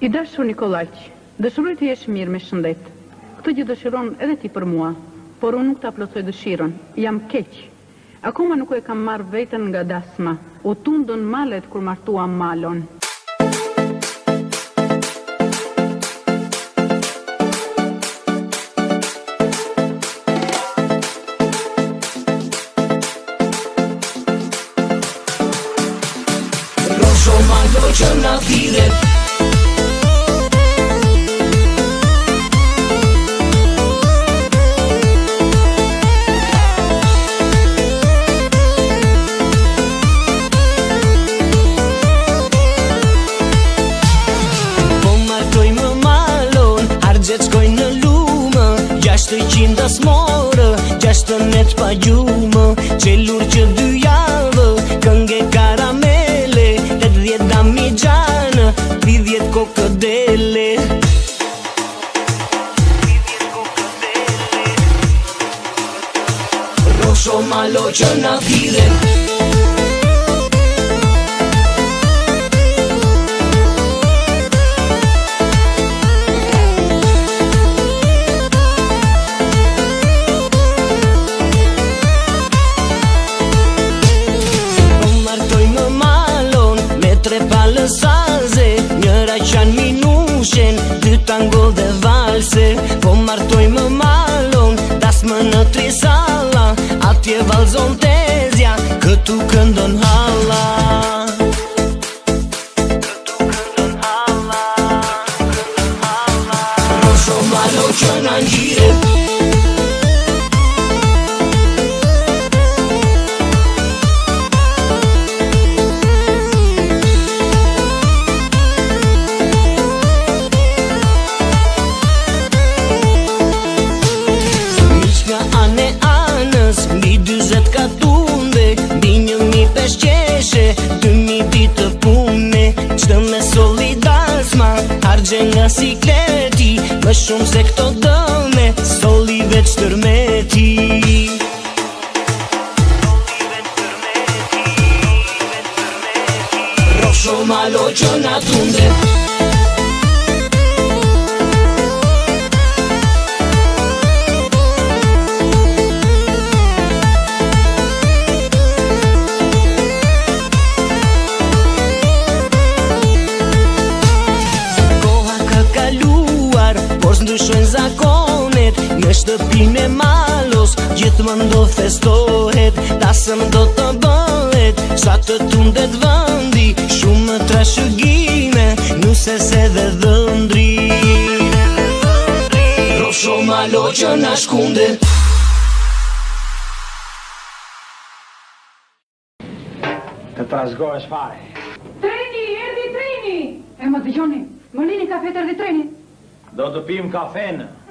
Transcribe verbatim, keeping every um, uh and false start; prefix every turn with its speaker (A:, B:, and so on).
A: I dashur Nikolaq, dëshiroj të jesh mirë me shëndet. Këtë gjë dëshiron edhe ti për mua, por unë nuk ta plotësoj dëshirën. Jam keq. Akoma nuk e kam marrë veten nga dasma. U tundën malet kur martuam malon.
B: Rosho malo që na thirret.
C: Gjashtë smorë, gjashtë net pa gjumë, qelur që dy javë, kënge karamele, tet dhjet damigjanë, tridhjet kokodele. Rosho malo që na thirret. Saze, njëra qanë minushen, dy tango dhe valse. Po martoj më malon, das më në trisalla, atje valzon tezja, këtu këndon halla. Këtu këndon halla, këndon halla. Rosho malo që na ngjire. Nga sikleti, më shumë se këto dëme, soli veç tërmeti. Rosho malo që na tunde. Ndryshojnë zakonet, në shtëpi me malos, gjithmonë do festohet, tasëm do të bëhet, sa të tundet vëndi, shumë trashëgime, nuse se dhe dhëndri. Rosho malo që na shkunde.
D: Të trashgohesh fare.
A: Treni, erdi treni! E më dëgjoni, më lini kafet erdi treni.
D: Do të pim kafen.